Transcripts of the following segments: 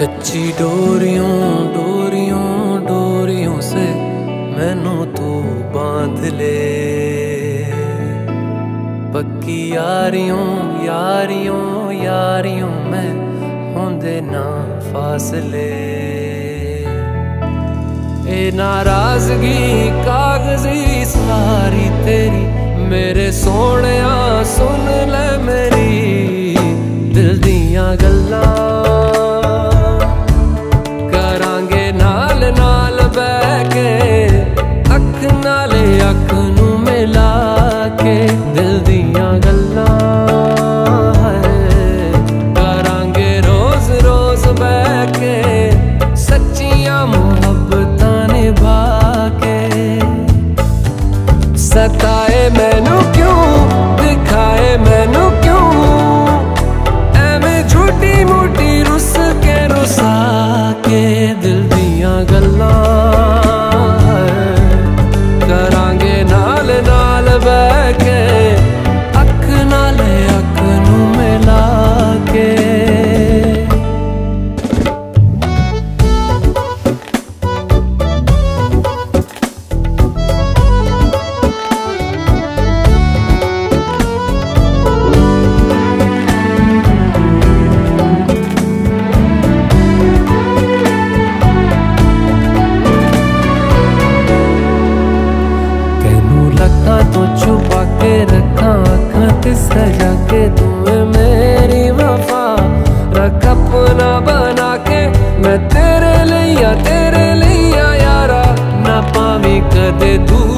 कच्ची डोरियों डोरियों डोरियों से मैनू तू बांध ले, पक्की यारियों यारियों यारियों में होंदे ना फासले। ए नाराजगी कागजी सारी तेरी मेरे सोहणिया सुन ले मेरी दिल दियां गल्लां, करांगे नाल नाल बैठ के अख नाले अख नू मिला के दिल दियां गल्लां करांगे रोज रोज बैठ के सच्चियां मुहब्बतां निभा के। सताए मैनू क्यों दिखाए मैनू क्यों एवें झूठी मूठी रुस के रुसा के दिल दियां गल्लां करांगे नाल नाल बैठ के अख नाले अख नू मिला के। तो छुपा के रखा आँखां ते सजा के तूं मेरी वफा रख अपना बना के मैं तेरे लिया यारा ना पावी कदे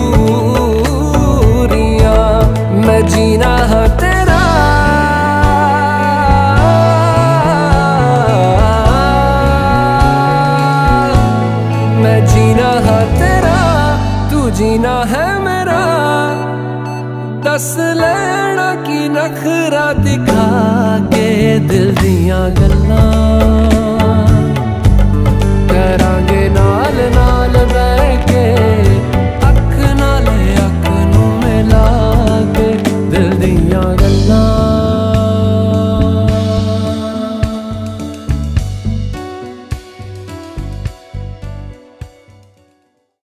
दूरियां मैं जीना हाँ तेरा मैं जीना हाँ तेरा तू जीना है मेरा। दस लेना की नखरा दिखा के दिल दियां गल्लां करांगे नाल नाल बैठ के अख नाले अख नू मिला के दिल दियां गल्लां।